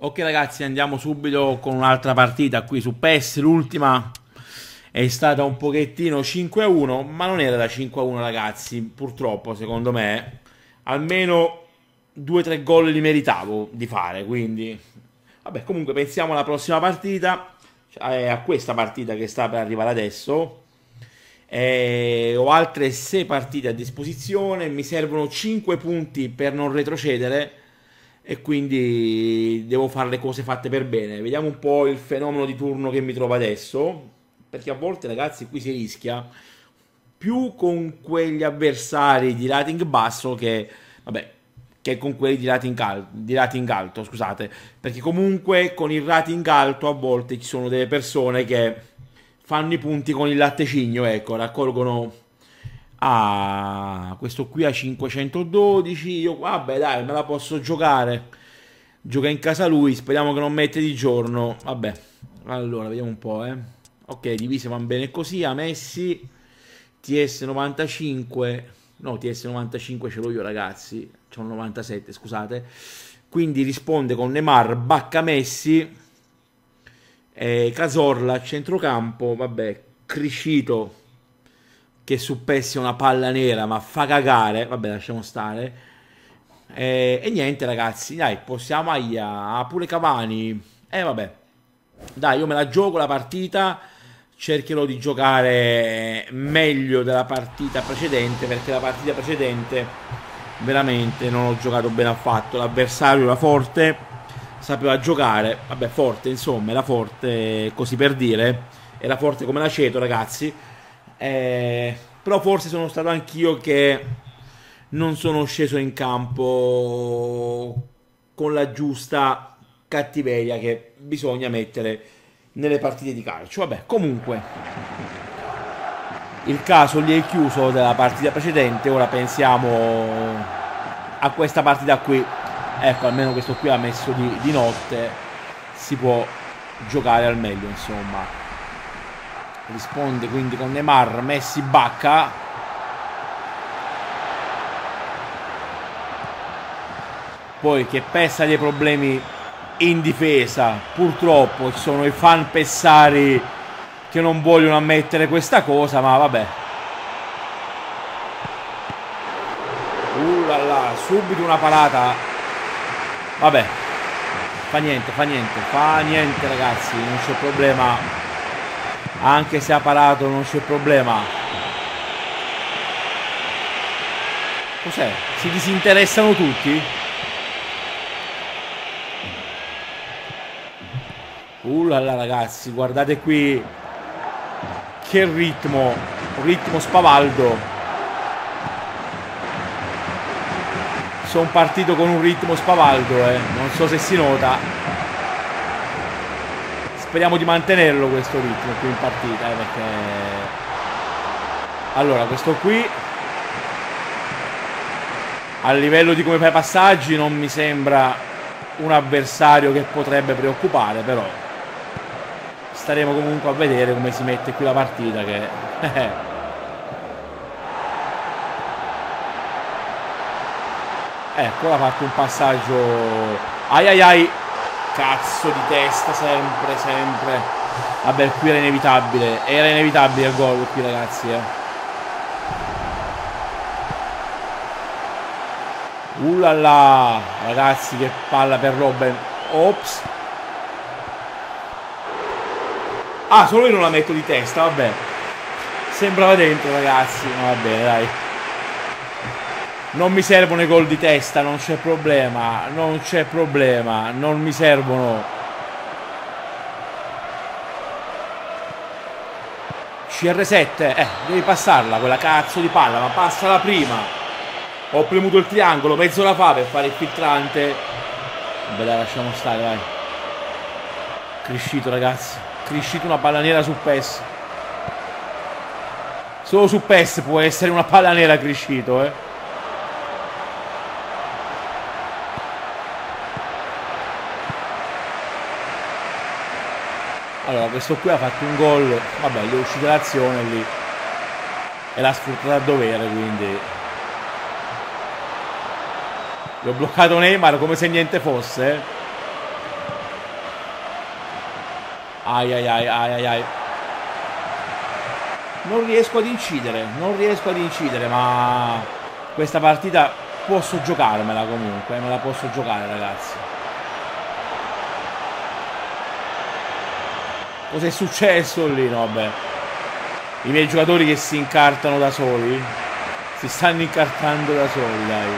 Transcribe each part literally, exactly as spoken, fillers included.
Ok ragazzi, andiamo subito con un'altra partita qui su P E S. L'ultima è stata un pochettino cinque a uno, ma non era da cinque a uno ragazzi, purtroppo secondo me. Almeno due tre gol li meritavo di fare, quindi vabbè, comunque pensiamo alla prossima partita, eh, a questa partita che sta per arrivare adesso. Eh, ho altre sei partite a disposizione, mi servono cinque punti per non retrocedere e quindi devo fare le cose fatte per bene. Vediamo un po' il fenomeno di turno che mi trovo adesso, perché a volte ragazzi qui si rischia più con quegli avversari di rating basso che vabbè che con quelli di rating, al- di rating alto, scusate, perché comunque con il rating alto a volte ci sono delle persone che fanno i punti con il latticino, ecco, raccolgono. Ah, questo qui a cinquecentododici, io vabbè dai, me la posso giocare. Gioca in casa lui, speriamo che non mette di giorno. Vabbè, allora vediamo un po', eh. Ok, divise van bene così, a Messi, T S novantacinque, no, T S novantacinque ce l'ho io ragazzi, c'ho un novantasette, scusate. Quindi risponde con Neymar, Bacca Messi, eh, Cazorla a centrocampo, vabbè, Criscito che su P E S è una palla nera ma fa cagare, vabbè lasciamo stare, e, e niente ragazzi, dai, possiamo, aia, pure Cavani, e eh, vabbè, dai, io me la gioco la partita, cercherò di giocare meglio della partita precedente, perché la partita precedente veramente non ho giocato bene affatto, l'avversario era forte, sapeva giocare, vabbè forte insomma, era forte così per dire, era forte come l'aceto ragazzi. Eh, però forse sono stato anch'io che non sono sceso in campo con la giusta cattiveria che bisogna mettere nelle partite di calcio. Vabbè, comunque il caso lì è chiuso della partita precedente. Ora pensiamo a questa partita qui. Ecco, almeno questo qui ha messo di, di notte, si può giocare al meglio insomma. Risponde quindi con Neymar, Messi, Bacca. Poi che P E S ha dei problemi in difesa, purtroppo ci sono i fan pessari che non vogliono ammettere questa cosa, ma vabbè. Uh là là, subito una parata. Vabbè, fa niente, fa niente, fa niente ragazzi, non c'è problema. Anche se ha parato non c'è problema. Cos'è? Si disinteressano tutti? Uh là là ragazzi, guardate qui che ritmo, ritmo spavaldo. Sono partito con un ritmo spavaldo, eh. Non so se si nota. Speriamo di mantenerlo questo ritmo qui in partita, eh, perché allora questo qui a livello di come fa i passaggi non mi sembra un avversario che potrebbe preoccupare, però staremo comunque a vedere come si mette qui la partita, che ecco, ha fatto un passaggio, ai ai ai, cazzo di testa, sempre, sempre. Vabbè, qui era inevitabile. Era inevitabile il gol qui, ragazzi, eh. Uh là là, ragazzi, che palla per Robben. Ops. Ah, solo io non la metto di testa, vabbè. Sembrava dentro, ragazzi. No, va bene, dai. Non mi servono i gol di testa, non c'è problema, non c'è problema, non mi servono. C R sette, eh, devi passarla quella cazzo di palla, ma passala prima. Ho premuto il triangolo, mezz'ora fa per fare il filtrante. Vabbè dai, lasciamo stare, dai. Criscito ragazzi, Criscito una palla nera su P E S. Solo su P E S può essere una palla nera Criscito, eh. Allora, questo qui ha fatto un gol, vabbè, gli è uscita l'azione lì e l'ha sfruttata a dovere, quindi gli ho bloccato Neymar come se niente fosse. Ai ai ai ai ai ai. Non riesco ad incidere, non riesco ad incidere, ma questa partita posso giocarmela comunque, me la posso giocare, ragazzi. Cos'è successo lì? No, vabbè. I miei giocatori che si incartano da soli. Si stanno incartando da soli, dai.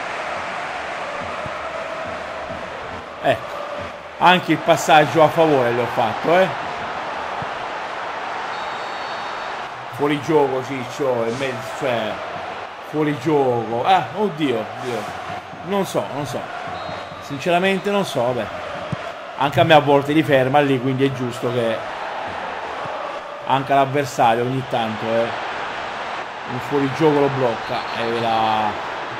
Ecco. Anche il passaggio a favore l'ho fatto, eh. Fuori gioco, Ciccio. E me, cioè, fuori gioco. Ah, oddio, oddio. Non so, non so. Sinceramente non so, vabbè. Anche a me a volte li ferma lì, quindi è giusto che anche l'avversario ogni tanto eh, un fuorigioco lo blocca e la...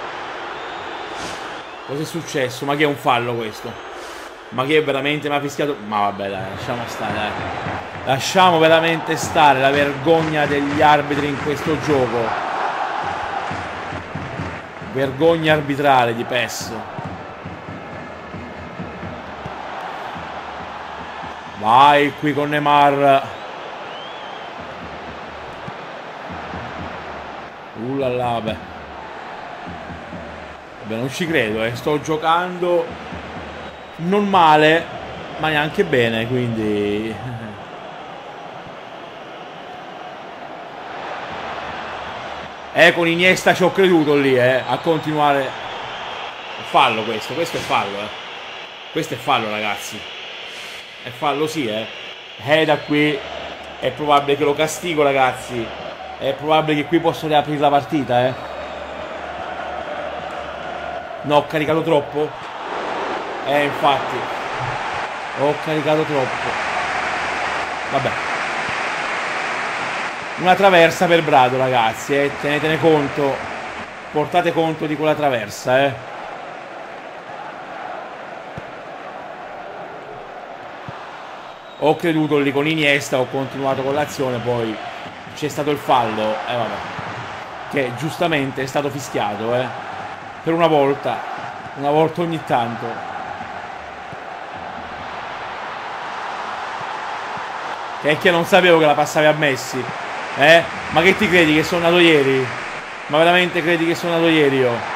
Cos'è successo? Ma che è un fallo questo? Ma che veramente mi ha fischiato? Ma vabbè dai, lasciamo stare dai. Lasciamo veramente stare la vergogna degli arbitri in questo gioco. Vergogna arbitrale di P E S. Vai qui con Neymar. Ullala, vabbè. Vabbè, non ci credo, eh. Sto giocando non male, ma neanche bene, quindi... Eh, con Iniesta ci ho creduto lì, eh, a continuare. Fallo questo, questo è fallo, eh. Questo è fallo, ragazzi. È fallo, sì, eh. Eh, da qui è probabile che lo castigo, ragazzi. È probabile che qui posso riaprire la partita, eh. No, ho caricato troppo. Eh, infatti. Ho caricato troppo. Vabbè. Una traversa per Brado, ragazzi, eh. Tenetene conto. Portate conto di quella traversa, eh. Ho creduto lì con Iniesta, ho continuato con l'azione, poi c'è stato il fallo, eh vabbè, che giustamente è stato fischiato, eh, per una volta, una volta ogni tanto. Che è che non sapevo che la passavi a Messi, eh? Ma che ti credi che sono nato ieri? Ma veramente credi che sono nato ieri io?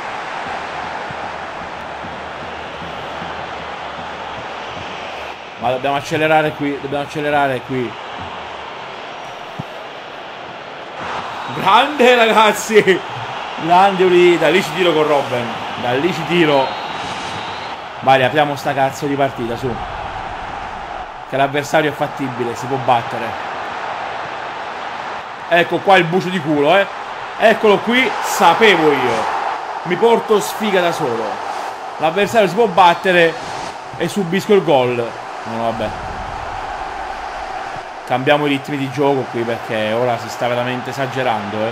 Ma dobbiamo accelerare qui, dobbiamo accelerare qui. Grande, ragazzi! Grande lì, da lì ci tiro con Robben. Da lì ci tiro. Vai, apriamo sta cazzo di partita, su. Che l'avversario è fattibile, si può battere. Ecco qua il bucio di culo, eh. Eccolo qui, sapevo io. Mi porto sfiga da solo. L'avversario si può battere e subisco il gol. No, vabbè. Cambiamo i ritmi di gioco qui perché ora si sta veramente esagerando, eh.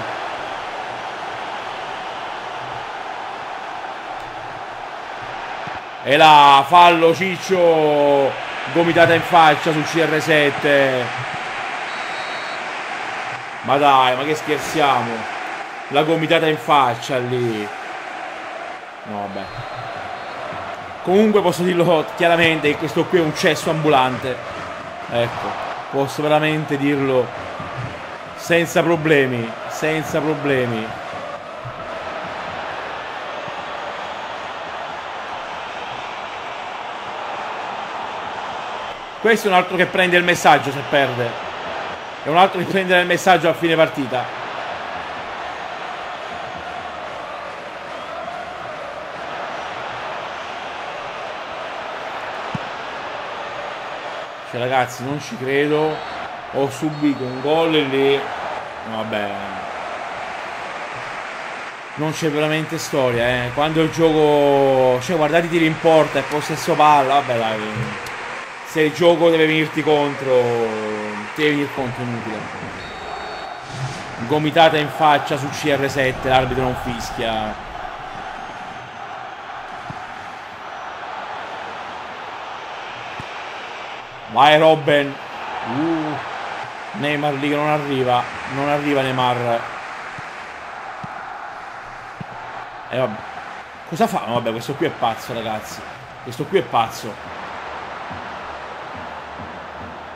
E là, fallo Ciccio. Gomitata in faccia sul C R sette. Ma dai, ma che scherziamo. La gomitata in faccia lì. No, vabbè. Comunque posso dirlo chiaramente che questo qui è un cesso ambulante. Ecco, posso veramente dirlo senza problemi, senza problemi. Questo è un altro che prende il messaggio se perde. È un altro che prende il messaggio a fine partita. Cioè, ragazzi, non ci credo. Ho subito un gol e lì. Vabbè. Non c'è veramente storia, eh. Quando il gioco... Cioè, guardate i tiri in porta e possesso palla. Vabbè, dai. Se il gioco deve venirti contro, ti devi venire contro, inutile. Gomitata in faccia su C R sette, l'arbitro non fischia. Vai Robben. uh, Neymar lì che non arriva. Non arriva Neymar. E vabbè. Cosa fa? No, vabbè, questo qui è pazzo, ragazzi. Questo qui è pazzo.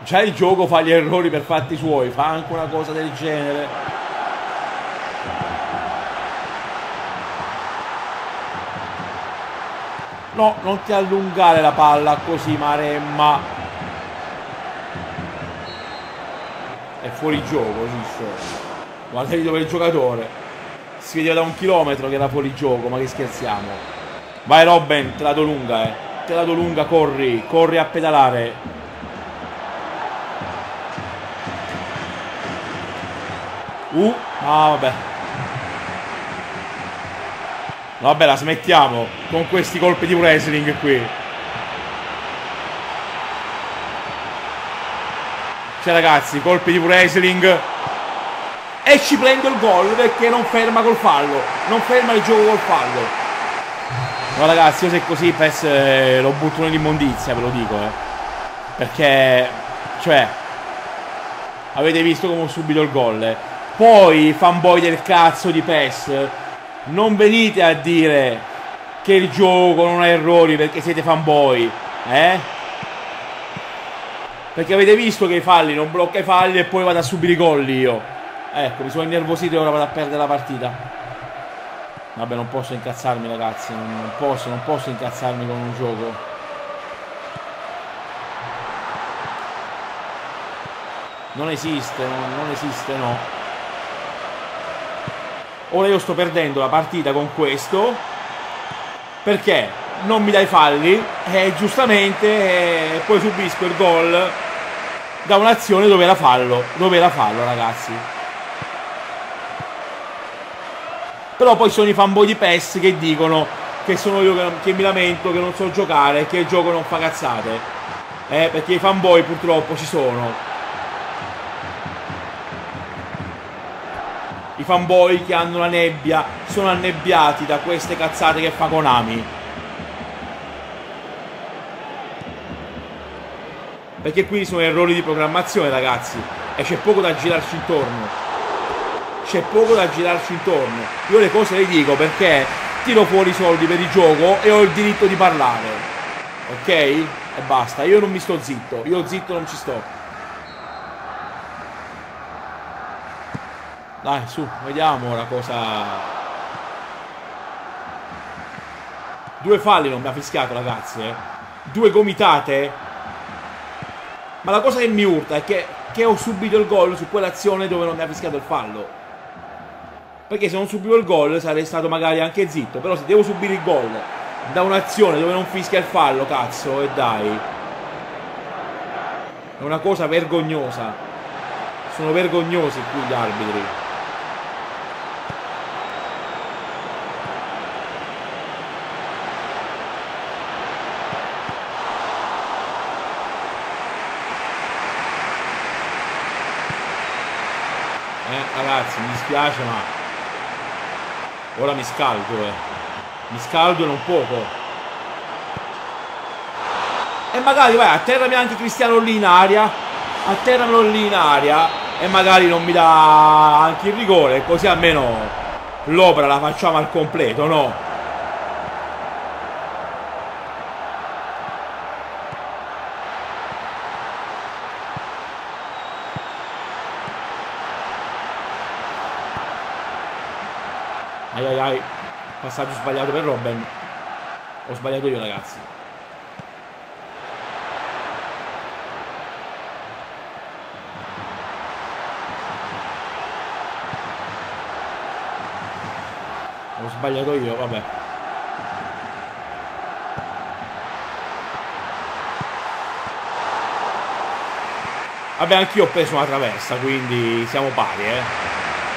Già il gioco fa gli errori per fatti suoi, fa anche una cosa del genere. No, non ti allungare la palla così, Maremma. È fuori gioco, giusto? Guarda dove è il giocatore. Si vedeva da un chilometro che era fuori gioco, ma che scherziamo. Vai Robben, te la do lunga, eh. Te la do lunga, corri, corri a pedalare. Uh, ah vabbè. Vabbè, la smettiamo con questi colpi di wrestling qui. Cioè ragazzi, colpi di wrestling. E ci prendo il gol perché non ferma col fallo. Non ferma il gioco col fallo. No ragazzi, io se così P E S eh, lo butto nell'immondizia, ve lo dico, eh. Perché, cioè, avete visto come ho subito il gol, eh. Poi, fanboy del cazzo di P E S, non venite a dire che il gioco non ha errori perché siete fanboy, eh? Perché avete visto che i falli non blocca i falli e poi vado a subire i gol io. Ecco, mi sono innervosito e ora vado a perdere la partita. Vabbè, non posso incazzarmi ragazzi, non, non posso, non posso incazzarmi con un gioco. Non esiste, non, non esiste, no. Ora io sto perdendo la partita con questo perché non mi dai falli e giustamente eh, poi subisco il gol da un'azione dove era fallo, dove era fallo ragazzi. Però poi sono i fanboy di P E S che dicono che sono io che, che mi lamento, che non so giocare, che il gioco non fa cazzate, eh, perché i fanboy purtroppo ci sono. I fanboy che hanno la nebbia sono annebbiati da queste cazzate che fa Konami. Perché qui sono errori di programmazione ragazzi. E c'è poco da girarci intorno. C'è poco da girarci intorno. Io le cose le dico perché tiro fuori i soldi per il gioco e ho il diritto di parlare. Ok? E basta. Io non mi sto zitto. Io zitto non ci sto. Dai, su, vediamo ora cosa... Due falli non mi ha fischiato, ragazzi, eh. Due gomitate. Ma la cosa che mi urta è che, che ho subito il gol su quell'azione dove non mi ha fischiato il fallo. Perché se non subivo il gol sarei stato magari anche zitto. Però se devo subire il gol da un'azione dove non fischia il fallo, cazzo, e dai. È una cosa vergognosa. Sono vergognosi qui gli arbitri. Ragazzi, mi dispiace ma ora mi scaldo, eh. Mi scaldo e non poco. E magari vai, atterrami anche Cristiano lì in aria. Atterramelo lì in aria e magari non mi dà anche il rigore, così almeno l'opera la facciamo al completo, no? Ai ai ai, passaggio sbagliato per Robben. Ho sbagliato io ragazzi. Ho sbagliato io, vabbè. Vabbè, anch'io ho preso una traversa, quindi siamo pari, eh.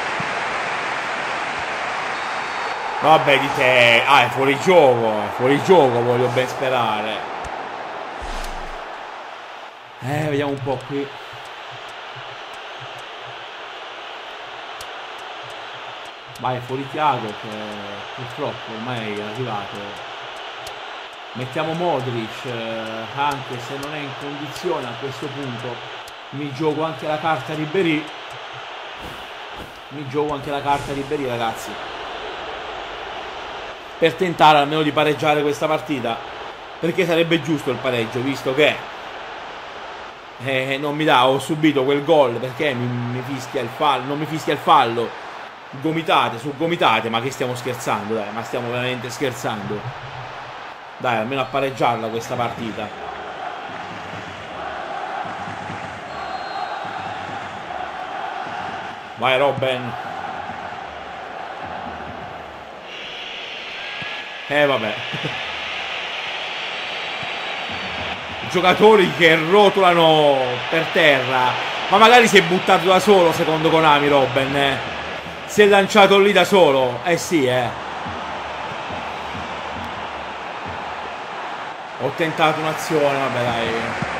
Vabbè di te. Ah, è fuori gioco. È fuori gioco, voglio ben sperare. Eh, vediamo un po' qui. Vai, fuori Thiago che purtroppo ormai è arrivato. Mettiamo Modric, anche se non è in condizione a questo punto. Mi gioco anche la carta Ribéry. Mi gioco anche la carta Ribéry, ragazzi, per tentare almeno di pareggiare questa partita, perché sarebbe giusto il pareggio, visto che Eh, non mi dà, ho subito quel gol, perché mi, mi fischia il fallo, non mi fischia il fallo. Gomitate su gomitate, ma che stiamo scherzando, dai, ma stiamo veramente scherzando. Dai, almeno a pareggiarla questa partita. Vai Robben. Eh vabbè. Giocatori che rotolano per terra. Ma magari si è buttato da solo, secondo Konami, Robben, eh. Si è lanciato lì da solo. Eh sì, eh. Ho tentato un'azione, vabbè dai.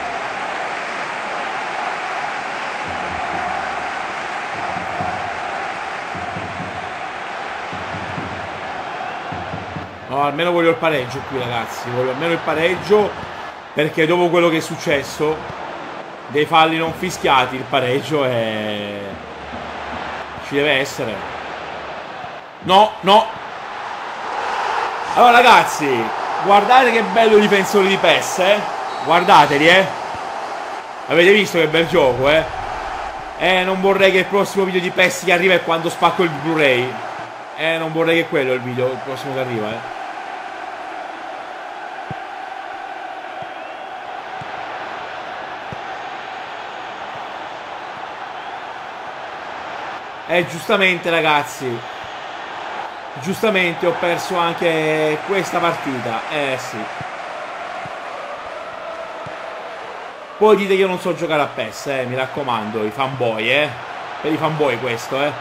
No, almeno voglio il pareggio qui, ragazzi. Voglio almeno il pareggio, perché dopo quello che è successo, dei falli non fischiati, il pareggio è... ci deve essere. No, no. Allora ragazzi, guardate che bello i difensori di P E S, eh. Guardateli, eh. Avete visto che bel gioco, eh. Eh, non vorrei che il prossimo video di P E S che arriva è quando spacco il Blu-ray. Eh, non vorrei che quello è il video, il prossimo che arriva, eh. Eh, giustamente ragazzi, giustamente ho perso anche questa partita. Eh sì. Poi dite che io non so giocare a P E S, eh, mi raccomando, i fanboy, eh. Per i fanboy questo, eh.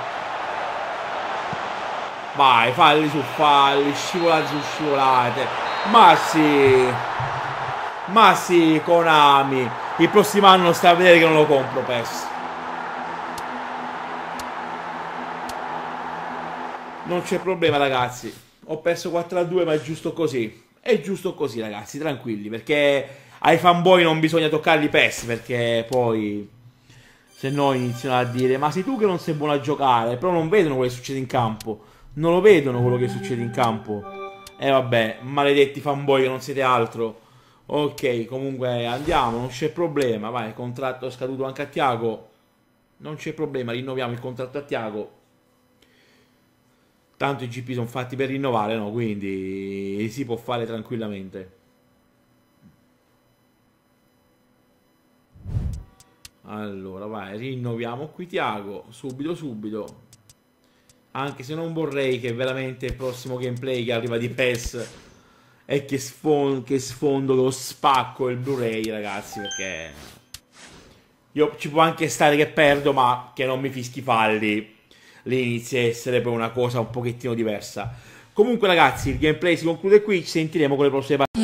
Vai, falli su falli, scivolate su scivolate. Ma sì. Ma sì, Konami. Il prossimo anno sta a vedere che non lo compro P E S. Non c'è problema ragazzi. Ho perso quattro a due, ma è giusto così. È giusto così ragazzi, tranquilli. Perché ai fanboy non bisogna toccarli P E S, perché poi se no iniziano a dire: ma sei tu che non sei buono a giocare. Però non vedono quello che succede in campo. Non lo vedono quello che succede in campo. E eh, vabbè, maledetti fanboy che non siete altro. Ok, comunque andiamo, non c'è problema. Vai, contratto scaduto anche a Tiago. Non c'è problema, rinnoviamo il contratto a Tiago. Tanto i G P sono fatti per rinnovare, no? Quindi si può fare tranquillamente. Allora, vai, rinnoviamo qui Tiago. Subito, subito. Anche se non vorrei che veramente il prossimo gameplay che arriva di P E S è che, sfon che sfondo lo spacco il Blu-ray, ragazzi, perché io ci può anche stare che perdo, ma che non mi fischi falli. Lì inizia a essere poi una cosa un pochettino diversa. Comunque ragazzi, il gameplay si conclude qui, ci sentiremo con le prossime partite.